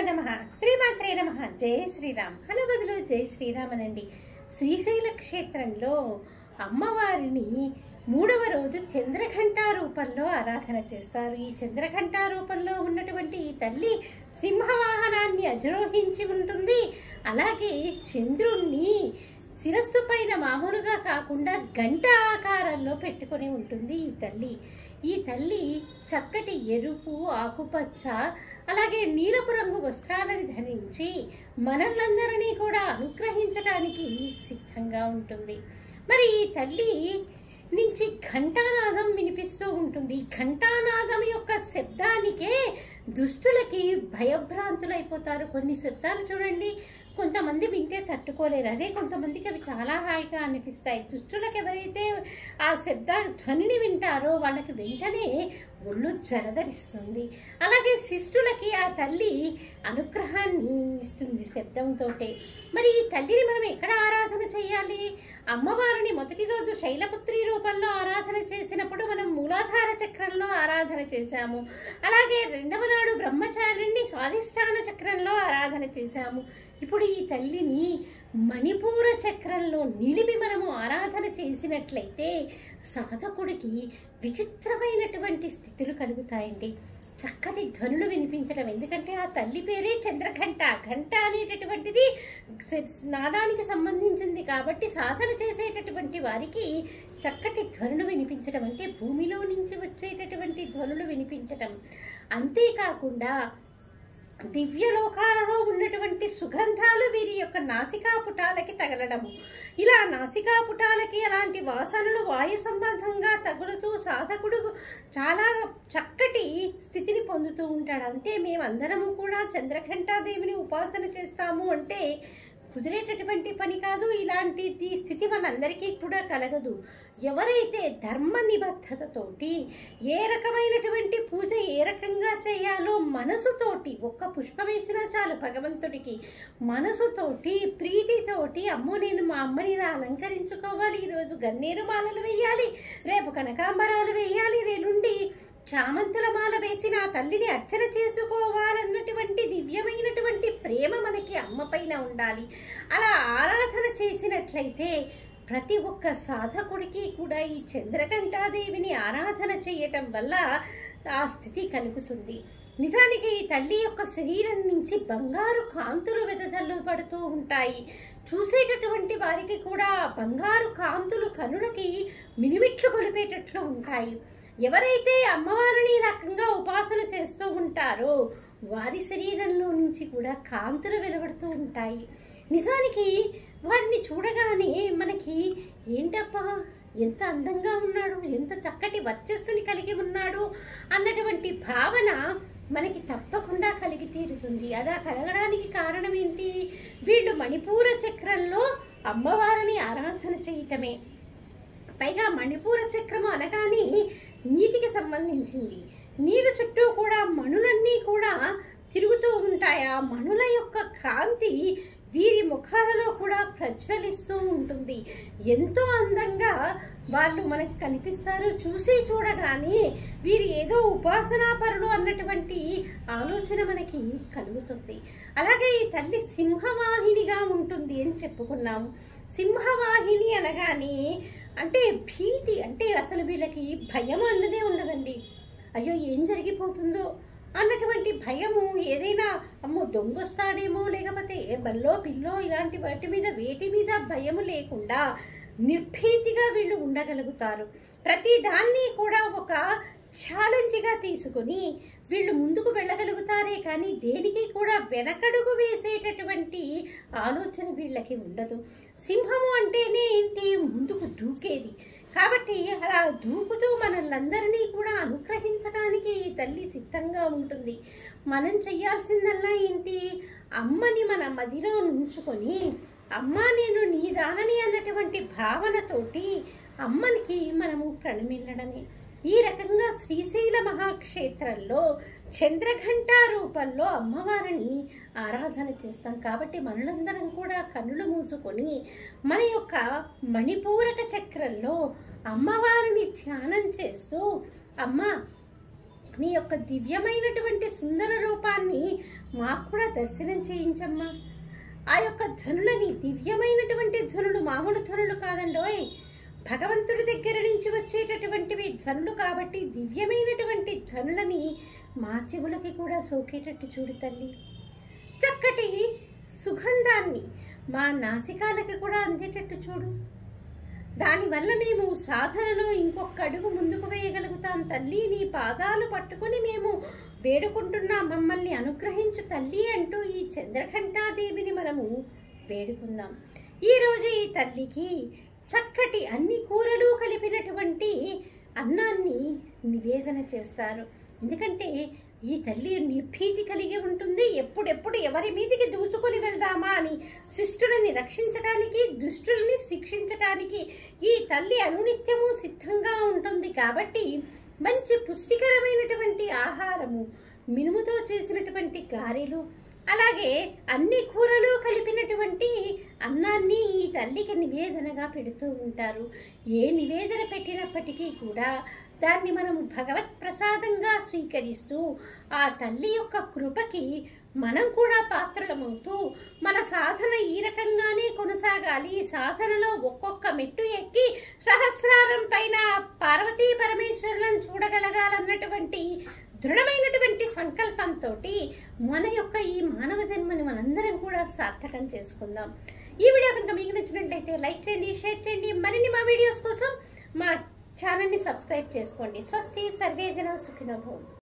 నమః శ్రీమాత్రే నమః జై శ్రీరామ్ అనబదులు జై శ్రీరామ్ అనండి. శ్రీశైల క్షేత్రంలో అమ్మవారిని 3వ రోజు చంద్రఘంటా రూపంలో ఆరాధన చేస్తారు. ఈ చంద్రఘంటా రూపంలో ఉన్నటువంటి ఈ తల్లి సింహవాహనాన్ని అధిరోహించి ఉంటుంది. అలాగే చంద్రుణ్ణి శిరస్సు పైన మామూలుగా కాకుండా గంట ఆకారంలో పెట్టుకొని ఉంటుంది ఈ తల్లి చక్కటి ఎరుపు, ఆకుపచ్చ, అలాగే నీలపు రంగు వస్త్రాలను ధరించి మనల్నందరినీ కూడా అనుగ్రహించడానికి సిద్ధంగా ఉంటుంది. మరి ఈ తల్లి నుంచి ఘంటానాదం వినిపిస్తూ ఉంటుంది. ఘంటానాదం యొక్క శబ్దానికే దుష్టులకి భయభ్రాంతులైపోతారు. కొన్ని శబ్దాలు చూడండి, కొంతమంది వింటే తట్టుకోలేరు, అదే కొంతమందికి అవి చాలా హాయిగా అనిపిస్తాయి. దుష్టులకు ఎవరైతే ఆ శబ్ద ధ్వనిని వింటారో వాళ్ళకి వెంటనే ఒళ్ళు జలధరిస్తుంది. అలాగే శిష్టులకి ఆ తల్లి అనుగ్రహాన్ని ఇస్తుంది శబ్దంతో. మరి ఈ తల్లిని మనం ఎక్కడ ఆరాధన చేయాలి? అమ్మవారిని మొదటి రోజు శైలపుత్రి రూపంలో ఆరాధన చేసినప్పుడు మనం మూలాధార చక్రంలో ఆరాధన చేశాము. అలాగే 2వ నాడు బ్రహ్మచారిణి స్వాధిష్టాన చక్రంలో ఆరాధన చేశాము. ఇప్పుడు ఈ తల్లిని మణిపూర చక్రంలో నిలిపి మనము ఆరాధన చేసినట్లయితే సాధకుడికి విచిత్రమైనటువంటి స్థితులు కలుగుతాయండి. చక్కటి ధ్వనులు వినిపించడం, ఎందుకంటే ఆ తల్లి పేరే చంద్రఘంట. ఘంట అనేటటువంటిది నాదానికి సంబంధించింది కాబట్టి సాధన చేసేటటువంటి వారికి చక్కటి ధ్వనులు వినిపించడం అంటే భూమిలో నుంచి వచ్చేటటువంటి ధ్వనులు వినిపించడం. అంతేకాకుండా దివ్యలోకాలలో ఉన్నటువంటి సుగంధాలు వీరి యొక్క నాసికాపుటాలకి తగలడము. ఇలా నాసికాపుటాలకి అలాంటి వాసనలు వాయు సంబంధంగా తగులుతూ సాధకుడు చాలా చక్కటి స్థితిని పొందుతూ ఉంటాడు. అంటే మేమందరము కూడా చంద్రఘంటాదేవిని ఉపాసన చేస్తాము అంటే కుదిరేటటువంటి పని కాదు. ఇలాంటి స్థితి మనందరికీ కూడా కలగదు. ఎవరైతే ధర్మ నిబద్ధతతోటి ఏ రకమైనటువంటి పూజ ఏ రకంగా చేయాలో మనసుతోటి, ఒక్క పుష్పం వేసినా చాలు భగవంతుడికి, మనసుతోటి ప్రీతితోటి అమ్మో నేను మా అమ్మని ఇలా అలంకరించుకోవాలి, ఈరోజు గన్నేరు మాలలు వేయాలి, రేపు కనకాంబరాలు వేయాలి, రేనుండి చామంతుల మాల వేసి నా తల్లిని అర్చన చేసుకోవాలన్నటువంటి దివ్యమైనటువంటి ప్రేమ మనకి అమ్మ పైన ఉండాలి. అలా ఆరాధన చేసినట్లయితే ప్రతి ఒక్క సాధకుడికి కూడా ఈ చంద్రఘంటాదేవిని ఆరాధన చేయటం వల్ల ఆ స్థితి కలుగుతుంది. నిజానికి ఈ తల్లి యొక్క శరీరం నుంచి బంగారు కాంతులు వెదజల్లుపడుతూ ఉంటాయి. చూసేటటువంటి వారికి కూడా బంగారు కాంతులు కనులకి మినిమిట్లు కొలిపేటట్లు ఉంటాయి. ఎవరైతే అమ్మవారిని రకంగా ఉపాసన చేస్తూ ఉంటారో వారి శరీరంలో నుంచి కూడా కాంతులు వెలువడుతూ ఉంటాయి. నిజానికి వారిని చూడగానే మనకి ఏంటప్పా ఎంత అందంగా ఉన్నాడు, ఎంత చక్కటి వర్చస్సుని కలిగి ఉన్నాడు అన్నటువంటి భావన మనకి తప్పకుండా కలిగి తీరుతుంది. అలా కలగడానికి కారణం ఏంటి? వీళ్ళు మణిపూర చక్రంలో అమ్మవారిని ఆరాధన చేయటమే. పైగా మణిపూర చక్రము అనగానే నీటికి సంబంధించింది. నీరు చుట్టూ కూడా మణులన్నీ కూడా తిరుగుతూ ఉంటాయి. ఆ మణుల యొక్క కాంతి వీరి ముఖాలలో కూడా ప్రజ్వలిస్తూ ఉంటుంది. ఎంతో అందంగా వాళ్ళు మనకి కనిపిస్తారు. చూడగానే వీరు ఏదో ఉపాసనాపరులు అన్నటువంటి ఆలోచన మనకి కలుగుతుంది. అలాగే ఈ తల్లి సింహవాహినిగా ఉంటుంది అని చెప్పుకున్నాము. సింహవాహిని అనగానే అంటే భీతి, అంటే అసలు వీళ్ళకి భయం అన్నదే ఉండదండి. అయ్యో ఏం జరిగిపోతుందో అన్నటువంటి భయము, ఏదైనా అమ్మో దొంగొస్తాడేమో, లేకపోతే బల్లో పిల్లో ఇలాంటి వేటి మీద భయము లేకుండా నిర్భీతిగా వీళ్ళు ఉండగలుగుతారు. ప్రతి దాన్ని కూడా ఒక ఛాలెంజ్గా తీసుకుని వీళ్ళు ముందుకు వెళ్ళగలుగుతారే కానీ దేనికి కూడా వెనకడుగు వేసేటటువంటి ఆలోచన వీళ్ళకి ఉండదు. సింహము అంటేనే ఏంటి? ముందుకు దూకేది. కాబట్టి అలా దూకుతూ మనల్నందరినీ కూడా అనుగ్రహించడానికి ఈ తల్లి సిద్ధంగా ఉంటుంది. మనం చెయ్యాల్సిందల్లా ఏంటి? అమ్మని మన మదిలో ఉంచుకొని అమ్మ నేను నీ దానని అన్నటువంటి భావనతోటి అమ్మనికి మనము ప్రణమిల్లడమే. ఈ రకంగా శ్రీశైల మహాక్షేత్రంలో చంద్రఘంటా రూపంలో అమ్మవారిని ఆరాధన చేస్తాం. కాబట్టి మనలందరం కూడా కన్నులు మూసుకొని మన యొక్క మణిపూరక చక్రంలో అమ్మవారిని ధ్యానం చేస్తూ అమ్మ నీ యొక్క దివ్యమైనటువంటి సుందర రూపాన్ని మాకు కూడా దర్శనం చేయించమ్మా. ఆ యొక్క ధ్వనులని, దివ్యమైనటువంటి ధ్వనులు, మామూలు ధ్వనులు కాదండోయ్, భగవంతుడి దగ్గర నుంచి వచ్చేటటువంటివి ధ్వనులు కాబట్టి దివ్యమైనటువంటి ధ్వనులని మా చెవులకి కూడా సోకేటట్టు చూడు తల్లి. చక్కటి సుగంధాన్ని మా నాసికాలకి కూడా అందేటట్టు చూడు. దానివల్ల మేము సాధనలో ఇంకొక అడుగు ముందుకు వేయగలుగుతాం తల్లి. నీ పాదాలు పట్టుకుని మేము వేడుకుంటున్నా, మమ్మల్ని అనుగ్రహించు తల్లి అంటూ ఈ చంద్రఘంటాదేవిని మనము వేడుకుందాం. ఈరోజు ఈ తల్లికి చక్కటి అన్ని కూరలు కలిపినటువంటి అన్నాన్ని నివేదన చేస్తారు. ఎందుకంటే ఈ తల్లి నిర్భీతి కలిగి ఉంటుంది. ఎప్పుడెప్పుడు ఎవరి మీదికి దూచుకొని వెళ్దామా అని శిష్టులని రక్షించడానికి, దుష్టులని శిక్షించడానికి ఈ తల్లి అనునిత్యము సిద్ధంగా ఉంటుంది. కాబట్టి మంచి పుష్టికరమైనటువంటి ఆహారము, మినుముతో చేసినటువంటి గారెలు, అలాగే అన్ని కూరలు కలిపినటువంటి అన్నాన్ని ఈ తల్లికి నివేదనగా పెడుతూ ఉంటారు. ఏ నివేదన పెట్టినప్పటికీ కూడా దాన్ని మనము భగవత్ ప్రసాదంగా స్వీకరిస్తూ ఆ తల్లి యొక్క కృపకి మనం కూడా పాత్రలమవుతూ మన సాధన ఈ రకంగానే కొనసాగాలి. సాధనలో ఒక్కొక్క మెట్టు ఎక్కి సహస్రారం పైన పార్వతీ పరమేశ్వరులను చూడగలగాలన్నటువంటి దృఢమైనటువంటి సంకల్పంతో మన యొక్క ఈ మానవ జన్మని మనందరం కూడా సార్థకం చేసుకుందాం. ఈ వీడియో కనుక మీకు నచ్చినట్లయితే లైక్ చేయండి, షేర్ చేయండి. మరిన్ని మా వీడియోస్ కోసం మా ఛానల్ని సబ్స్క్రైబ్ చేసుకోండి. స్వస్తి, సర్వే జనా సుఖినో భవంతు.